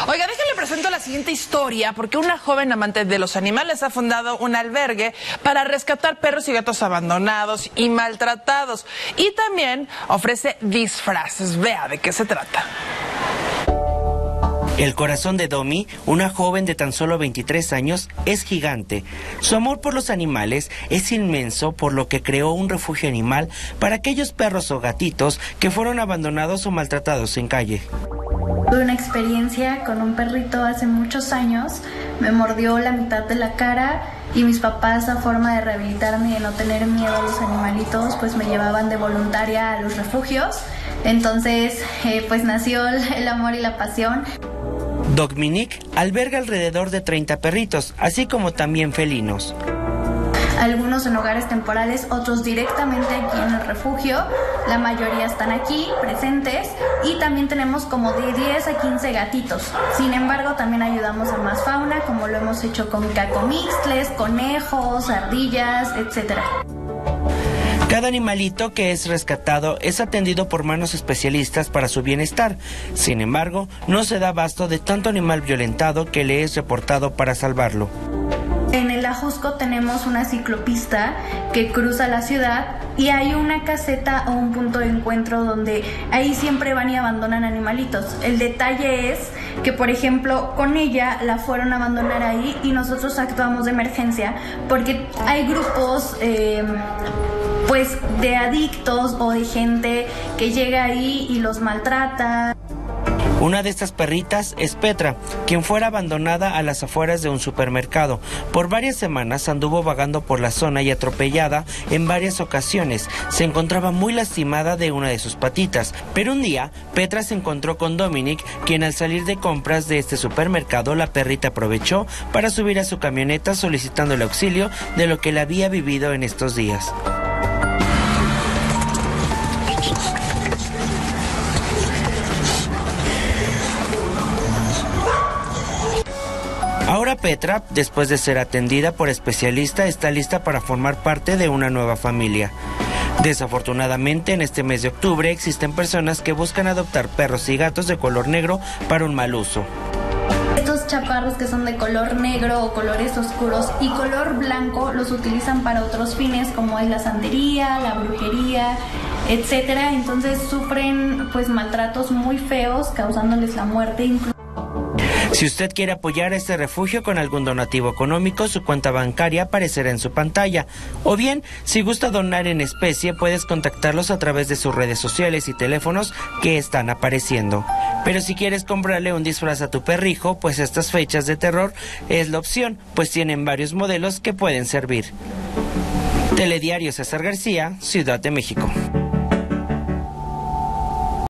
Oiga, déjenle presento la siguiente historia, porque una joven amante de los animales ha fundado un albergue para rescatar perros y gatos abandonados y maltratados. Y también ofrece disfraces. Vea de qué se trata. El corazón de Domi, una joven de tan solo 23 años, es gigante. Su amor por los animales es inmenso, por lo que creó un refugio animal para aquellos perros o gatitos que fueron abandonados o maltratados en calle. Tuve una experiencia con un perrito hace muchos años, me mordió la mitad de la cara y mis papás, a forma de rehabilitarme y de no tener miedo a los animalitos, pues me llevaban de voluntaria a los refugios. Entonces, pues nació el amor y la pasión. Dominique alberga alrededor de 30 perritos, así como también felinos. Algunos en hogares temporales, otros directamente aquí en el refugio. La mayoría están aquí, presentes, y también tenemos como de 10 a 15 gatitos. Sin embargo, también ayudamos a más fauna, como lo hemos hecho con cacomixtles, conejos, ardillas, etcétera. Cada animalito que es rescatado es atendido por manos especialistas para su bienestar. Sin embargo, no se da abasto de tanto animal violentado que le es reportado para salvarlo. En el Ajusco tenemos una ciclopista que cruza la ciudad y hay una caseta o un punto de encuentro donde ahí siempre van y abandonan animalitos. El detalle es que, por ejemplo, con ella la fueron a abandonar ahí y nosotros actuamos de emergencia porque hay grupos pues de adictos o de gente que llega ahí y los maltrata. Una de estas perritas es Petra, quien fuera abandonada a las afueras de un supermercado. Por varias semanas anduvo vagando por la zona y atropellada en varias ocasiones. Se encontraba muy lastimada de una de sus patitas, pero un día Petra se encontró con Dominique, quien al salir de compras de este supermercado, la perrita aprovechó para subir a su camioneta solicitando el auxilio de lo que le había vivido en estos días. Ahora Petra, después de ser atendida por especialista, está lista para formar parte de una nueva familia. Desafortunadamente, en este mes de octubre existen personas que buscan adoptar perros y gatos de color negro para un mal uso. Estos chaparros que son de color negro o colores oscuros y color blanco los utilizan para otros fines, como es la santería, la brujería, etcétera. Entonces sufren pues maltratos muy feos, causándoles la muerte incluso. Si usted quiere apoyar a este refugio con algún donativo económico, su cuenta bancaria aparecerá en su pantalla. O bien, si gusta donar en especie, puedes contactarlos a través de sus redes sociales y teléfonos que están apareciendo. Pero si quieres comprarle un disfraz a tu perrijo, pues estas fechas de terror es la opción, pues tienen varios modelos que pueden servir. Telediario César García, Ciudad de México.